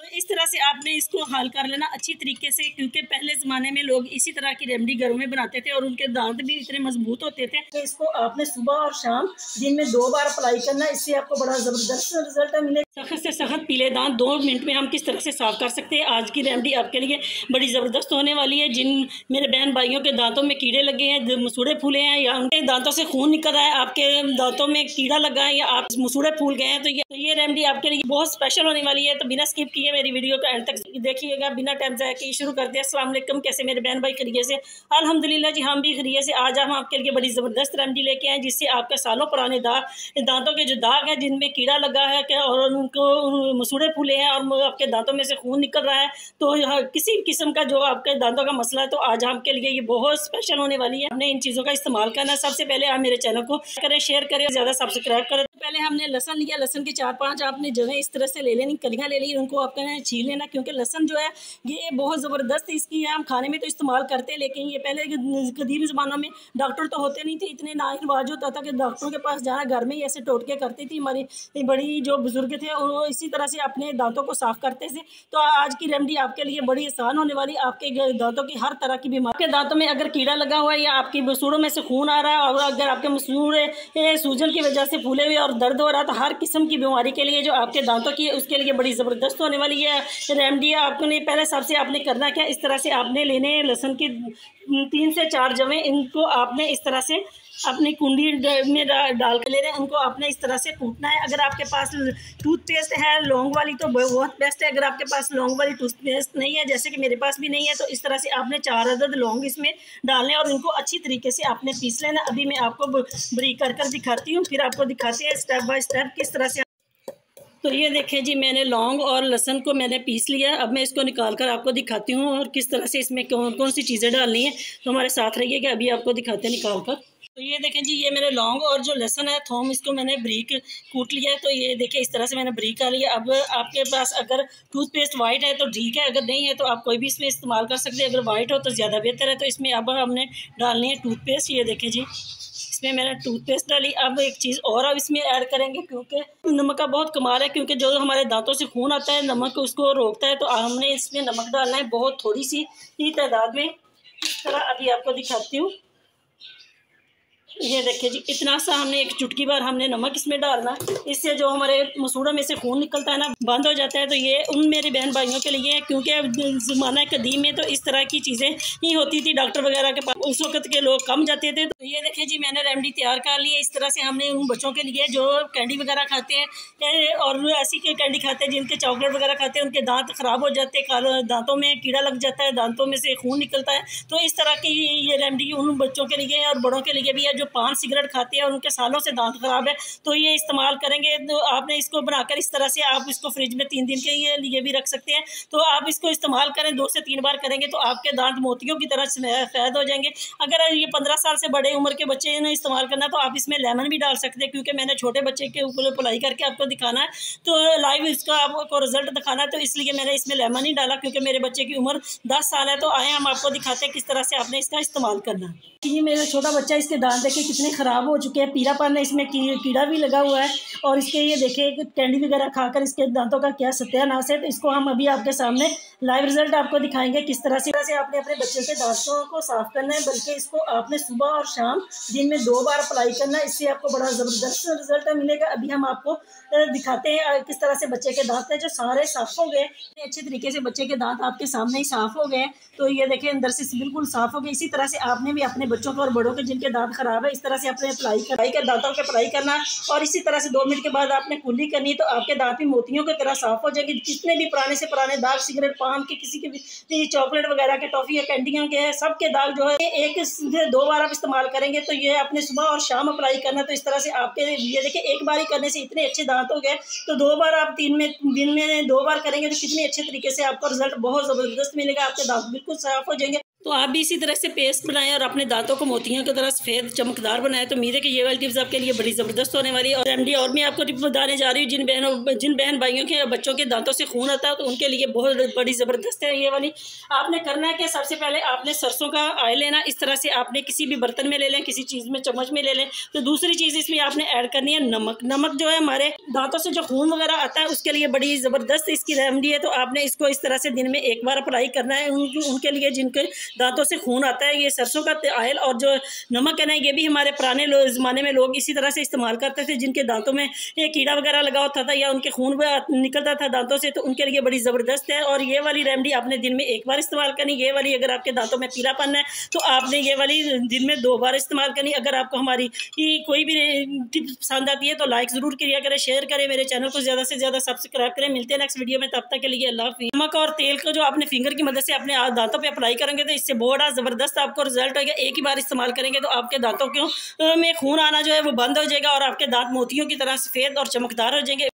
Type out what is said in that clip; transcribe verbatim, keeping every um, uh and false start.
इस तरह से आपने इसको हल कर लेना अच्छी तरीके से, क्योंकि पहले ज़माने में लोग इसी तरह की रेमडी घरों में बनाते थे और उनके दांत भी इतने मजबूत होते थे। तो इसको आपने सुबह और शाम दिन में दो बार अप्लाई करना, इससे आपको बड़ा ज़बरदस्त रिजल्ट मिलेगा। सख्त से सख्त पीले दांत दो मिनट में हम किस तरह से साफ़ कर सकते हैं, आज की रेमडी आपके लिए बड़ी ज़बरदस्त होने वाली है। जिन मेरे बहन भाइयों के दाँतों में कीड़े लगे हैं, मसूड़े फूले हैं, या उनके दाँतों से खून निकल रहा है, आपके दाँतों में कीड़ा लगा है, या आप मसूड़े फूल गए हैं, तो ये तो ये रेमडी आपके लिए बहुत स्पेशल होने वाली है। तो बिना स्किप किए मेरी वीडियो को एंड तक देखिएगा। बिना टाइम ज़ाया किए शुरू करते हैं। अस्सलाम वालेकुम, कैसे मेरे बहन भाई खरीय से? अल्हम्दुलिल्लाह जी, हम भी खरीय से। आज हम आपके लिए बड़ी ज़बरदस्त रेमडी लेके आए, जिससे आपके सालों पुराने दाग दांतों के जो दाग है, जिनमें कीड़ा लगा है क्या और उनको मसूड़े फूले हैं और आपके दांतों में से खून निकल रहा है, तो किसी किस्म का जो आपके दांतों का मसला है, तो आज आपके लिए ये बहुत स्पेशल होने वाली है। हमने इन चीज़ों का इस्तेमाल करना है। सबसे पहले आप मेरे चैनल को करें, शेयर करें, ज़्यादा सब्सक्राइब करें। पहले हमने लहसन लिया, लहसन की चार पांच आपने जो है इस तरह से ले लेनी, कलियाँ ले ली, उनको आपने छील लेना, क्योंकि लहसन जो है ये बहुत ज़बरदस्त इसकी है। हम खाने में तो इस्तेमाल करते हैं, लेकिन ये पहले कदीम ज़मानों में डॉक्टर तो होते नहीं थे, इतने ना रिवाज होता था कि डॉक्टरों के पास जाना, घर में ही ऐसे टोटके करती थी हमारी बड़ी जो बुजुर्ग थे, और वो इसी तरह से अपने दांतों को साफ़ करते थे। तो आज की रेमडी आपके लिए बड़ी आसान होने वाली। आपके दांतों की हर तरह की बीमारी, आपके दांतों में अगर कीड़ा लगा हुआ है, या आपकी मसूड़ों में से खून आ रहा है, और अगर आपके मसूड़े सूजन की वजह से फूले हुए और दर्द हो रहा है, तो हर किस्म की बीमारी के लिए जो आपके दांतों की है, उसके लिए बड़ी ज़बरदस्त होने वाली है रेमडी। आपने पहले सबसे आपने करना क्या, इस तरह से आपने लेने हैं लहसुन की तीन से चार जवें, इनको आपने इस तरह से अपनी कुंडी में डाल के ले रहे हैं, उनको आपने इस तरह से कूटना है। अगर आपके पास टूथपेस्ट है लौंग वाली तो बहुत बेस्ट है। अगर आपके पास लौंग वाली टूथपेस्ट नहीं है, जैसे कि मेरे पास भी नहीं है, तो इस तरह से आपने चार अदद लौंग इसमें डालने और उनको अच्छी तरीके से आपने पीस लेना। अभी मैं आपको ब्रीक कर कर दिखाती हूँ, फिर आपको दिखाते हैं स्टेप बाय स्टेप किस तरह से। तो ये देखें जी, मैंने लौंग और लहसुन को मैंने पीस लिया। अब मैं इसको निकाल कर आपको दिखाती हूँ और किस तरह से इसमें कौन कौन सी चीज़ें डालनी है। तो हमारे साथ रहिएगा, अभी आपको दिखाते हैं निकाल कर। तो ये देखें जी, ये मेरे लौंग और जो लहसुन है थोम, इसको मैंने ब्रीक कूट लिया है। तो ये देखें इस तरह से मैंने ब्रीक कर लिया। अब आपके पास अगर टूथपेस्ट वाइट है तो ठीक है, अगर नहीं है तो आप कोई भी इसमें इस्तेमाल कर सकते हैं। अगर वाइट हो तो ज़्यादा बेहतर है। तो इसमें अब हमने डालनी है टूथपेस्ट। ये देखें जी, इसमें मैंने टूथपेस्ट डाली। अब एक चीज़ और अब इसमें ऐड करेंगे, क्योंकि नमक का बहुत कमाल है, क्योंकि जो हमारे दांतों से खून आता है नमक उसको रोकता है। तो हमने इसमें नमक डालना है बहुत थोड़ी सी ही तादाद में। इस तरह अभी आपको दिखाती हूँ। ये देखिए जी, इतना सा हमने एक चुटकी भर हमने नमक इसमें डालना, इससे जो हमारे मसूड़ों में से खून निकलता है ना, बंद हो जाता है। तो ये उन मेरे बहन भाइयों के लिए है, क्योंकि ज़माना कदीम में तो इस तरह की चीज़ें ही होती थी, डॉक्टर वगैरह के पास उस वक्त के लोग कम जाते थे। तो ये देखिए जी, मैंने रेमडी तैयार कर ली है। इस तरह से हमने उन बच्चों के लिए जो कैंडी वगैरह खाते हैं और ऐसी कैंडी खाते हैं, जिनके चॉकलेट वगैरह खाते हैं, उनके दाँत ख़राब हो जाते हैं, दाँतों में कीड़ा लग जाता है, दाँतों में से खून निकलता है। तो इस तरह की ये रेमडी उन बच्चों के लिए और बड़ों के लिए भी है जो पान सिगरेट खाते हैं और उनके सालों से दांत खराब है। तो ये इस्तेमाल करेंगे। तो आपने इसको बनाकर इस तरह से आप इसको फ्रिज में तीन दिन के लिए भी रख सकते हैं। तो आप इसको इस्तेमाल करें, दो से तीन बार करेंगे तो आपके दांत मोतियों की तरह सफ़ेद हो जाएंगे। अगर ये पंद्रह साल से बड़े उम्र के बच्चे ने इस्तेमाल करना तो आप इसमें लेमन भी डाल सकते हैं, क्योंकि मैंने छोटे बच्चे के ऊपर अप्लाई करके आपको दिखाना है, तो लाइव इसका आपको रिजल्ट दिखाना है। तो इसलिए मैंने इसमें लेमन ही डाला, क्योंकि मेरे बच्चे की उम्र दस साल है। तो आए हम आपको दिखाते हैं किस तरह से आपने इसका इस्तेमाल करना है। ये मेरा छोटा बच्चा, इसके दांत देखे कितने ख़राब हो चुके हैं, पीलापन है, इसमें कीड़ा भी लगा हुआ है, और इसके ये देखे कैंडी वगैरह खाकर इसके दांतों का क्या सत्यानाश है। तो इसको हम अभी आपके सामने लाइव रिजल्ट आपको दिखाएंगे किस तरह से से आपने अपने बच्चे के दांतों को साफ करना है। बल्कि इसको आपने सुबह और शाम दिन में दो बार अप्लाई करना है, इससे आपको बड़ा ज़बरदस्त रिजल्ट मिलेगा। अभी हम आपको दिखाते हैं किस तरह से बच्चे के दांत हैं जो सारे साफ़ हो गए, अच्छे तरीके से बच्चे के दांत आपके सामने ही साफ़ हो गए। तो ये देखें अंदर से बिल्कुल साफ़ हो गए। इसी तरह से आपने भी अपने बच्चों को और बड़ों के जिनके दांत खराब है, इस तरह से अपने अप्लाई कराई कर दांतों के अप्लाई करना, और इसी तरह से दो मिनट के बाद आपने कुल्ली करनी, तो आपके दांत भी मोतियों की तरह साफ़ हो जाएंगे। जितने भी पुराने से पुराने दाग सिगरेट पान के, किसी के भी चॉकलेट वगैरह के, टॉफ़ी या कैंडियों के हैं, सबके दाग जो है एक दो बार आप इस्तेमाल करेंगे। तो ये अपने सुबह और शाम अप्लाई करना। तो इस तरह से आपके ये देखिए एक बार ही करने से इतने अच्छे दांत हो गए, तो दो बार आप तीन में दिन में दो बार करेंगे तो कितने अच्छे तरीके से आपको रिजल्ट बहुत ज़बरदस्त मिलेगा। आपके दांत बिल्कुल साफ़ हो जाएंगे। तो आप भी इसी तरह से पेस्ट बनाएं और अपने दांतों को मोतियों की तरह सफेद चमकदार बनाएं। तो उम्मीद है कि ये वाली टिप्स आपके लिए बड़ी ज़बरदस्त होने वाली है। और रेमेडी और मैं आपको टिप्स बताने जा रही हूँ जिन बहनों जिन बहन भाइयों के बच्चों के दांतों से खून आता है तो उनके लिए बहुत बड़ी ज़बरदस्त है ये वाली। आपने करना है कि सबसे पहले आपने सरसों का ऑयल लेना, इस तरह से आपने किसी भी बर्तन में ले लें, किसी चीज़ में चम्मच में ले लें। तो दूसरी चीज़ इसमें आपने ऐड करनी है नमक। नमक जो है हमारे दांतों से जो खून वगैरह आता है उसके लिए बड़ी ज़बरदस्त इसकी रेमेडी है। तो आपने इसको इस तरह से दिन में एक बार अप्लाई करना है उनके लिए जिनके दांतों से खून आता है। ये सरसों का ऑयल और जो नमक है ना, ये भी हमारे पुराने ज़माने में लोग इसी तरह से इस्तेमाल करते थे जिनके दांतों में ये कीड़ा वगैरह लगा होता था या उनके खून निकलता था दांतों से, तो उनके लिए बड़ी ज़बरदस्त है। और ये वाली रेमेडी आपने दिन में एक बार इस्तेमाल करनी। ये वाली अगर आपके दांतों में पीलापन है तो आपने ये वाली दिन में दो बार इस्तेमाल करनी। अगर आपको हमारी कोई भी टिप्स पसंद आती है तो लाइक ज़रूर किया करें, शेयर करें, मेरे चैनल को ज़्यादा से ज़्यादा सब्सक्राइब करें। मिलते हैं नेक्स्ट वीडियो में, तब तक के लिए अल्लाह हाफ़िज़। नमक और तेल को जो आपने फिंगर की मदद से अपने दांतों पर अप्लाई करेंगे तो इससे बड़ा ज़बरदस्त आपको रिजल्ट होगा। एक ही बार इस्तेमाल करेंगे तो आपके दांतों के में खून आना जो है वो बंद हो जाएगा और आपके दांत मोतियों की तरह सफ़ेद और चमकदार हो जाएंगे।